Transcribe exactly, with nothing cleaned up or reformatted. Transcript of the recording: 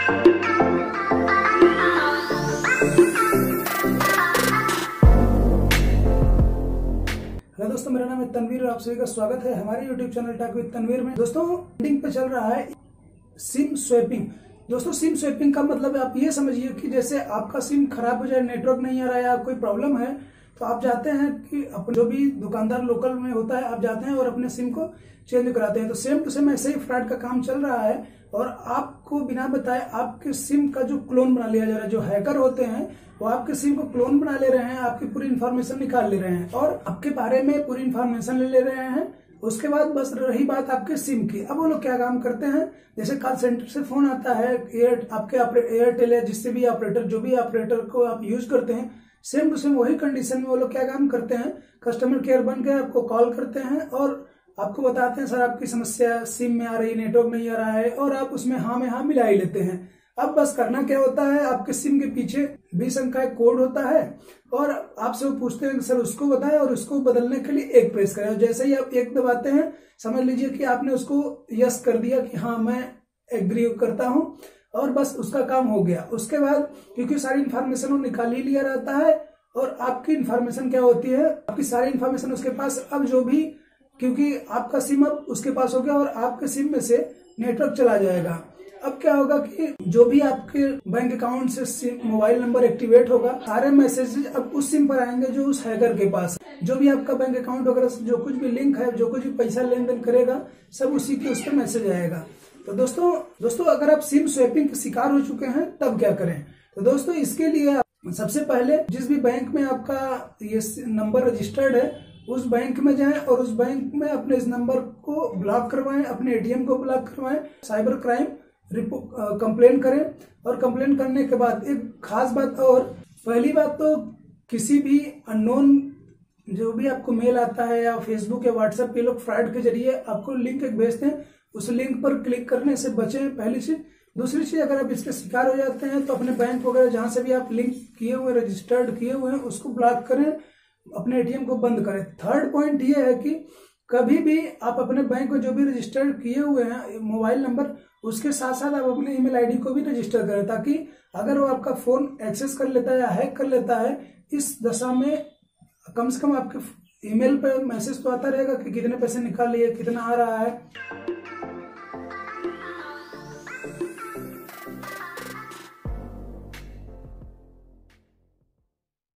Hello दोस्तों, मेरा नाम है तनवीर और आप सभी का स्वागत है हमारे YouTube channel talk with Tanveer में। दोस्तों, ट्रेंडिंग पे चल रहा है सिम स्वैपिंग। दोस्तों, सिम स्वैपिंग का मतलब आप ये समझिए कि जैसे आपका सिम खराब हो जाए, नेटवर्क नहीं आ रहा है या कोई प्रॉब्लम है, तो आप जाते हैं कि अपने जो भी दुकानदार लोकल में होता है, आप जाते हैं और अपने सिम को चेंज कराते हैं। तो सेम टू सेम ऐसे ही फ्रॉड का काम चल रहा है और आपको बिना बताए आपके सिम का जो क्लोन बना लिया जा रहा है। जो हैकर होते हैं वो आपके सिम को क्लोन बना ले रहे हैं, आपकी पूरी इन्फॉर्मेशन निकाल ले रहे हैं और आपके बारे में पूरी इन्फॉर्मेशन ले ले रहे हैं। उसके बाद बस रही बात आपके सिम की, अब वो लोग क्या काम करते हैं, जैसे कॉल सेंटर से फोन आता है, एयर आपके एयरटेल है, जिससे भी ऑपरेटर जो भी ऑपरेटर को आप यूज करते हैं, सेम टू सेम वही कंडीशन में वो लोग क्या काम करते हैं, कस्टमर केयर बन के आपको कॉल करते हैं और आपको बताते हैं सर आपकी समस्या सिम में आ रही, नेटवर्क नहीं आ रहा है, और आप उसमें हाँ में हाँ मिला ही लेते हैं। अब बस करना क्या होता है, आपके सिम के पीछे बीस अंक का एक कोड होता है और आपसे वो पूछते हैं कि सर उसको बताएं और उसको बदलने के लिए एक प्रेस करें। जैसे ही आप एक दबाते हैं, समझ लीजिए कि आपने उसको यस कर दिया कि हाँ मैं एग्री करता हूं और बस उसका काम हो गया। उसके बाद क्योंकि सारी इन्फॉर्मेशन वो निकाल ही लिया रहता है और आपकी इन्फॉर्मेशन क्या होती है, आपकी सारी इन्फॉर्मेशन उसके पास, अब जो भी क्योंकि आपका सिम अब उसके पास हो गया और आपके सिम में से नेटवर्क चला जाएगा। अब क्या होगा कि जो भी आपके बैंक अकाउंट से मोबाइल नंबर एक्टिवेट होगा, सारे मैसेजेस अब उस सिम पर आएंगे जो उस हैकर के पास है। जो भी आपका बैंक अकाउंट वगैरह जो कुछ भी लिंक है, जो कुछ भी पैसा लेन देन करेगा, सब उसी के उस पर मैसेज आएगा। तो दोस्तों दोस्तों अगर आप सिम स्वैपिंग के शिकार हो चुके हैं तब क्या करें। तो दोस्तों इसके लिए सबसे पहले जिस भी बैंक में आपका ये नंबर रजिस्टर्ड है उस बैंक में जाएं और उस बैंक में अपने इस नंबर को ब्लॉक करवाएं, अपने एटीएम को ब्लॉक करवाएं, साइबर क्राइम कंप्लेन करें। और कंप्लेन करने के बाद एक खास बात, और पहली बात तो किसी भी अननोन जो भी आपको मेल आता है या फेसबुक या व्हाट्सएप पे लोग फ्रॉड के जरिए आपको लिंक एक भेजते हैं, उस लिंक पर क्लिक करने से बचें, पहली चीज। दूसरी चीज, अगर आप इसके शिकार हो जाते हैं तो अपने बैंक वगैरह जहां से भी आप लिंक किए हुए, रजिस्टर्ड किए हुए हैं, उसको ब्लॉक करें, अपने एटीएम को बंद करें। थर्ड पॉइंट ये है कि कभी भी आप अपने बैंक में जो भी रजिस्टर्ड किए हुए हैं मोबाइल नंबर, उसके साथ साथ आप अपने ईमेल आईडी को भी रजिस्टर करें, ताकि अगर वो आपका फोन एक्सेस कर लेता है या हैक कर लेता है, इस दशा में कम से कम आपके ईमेल पे मैसेज तो आता रहेगा कि कितने पैसे निकाल लिए, कितना आ रहा है।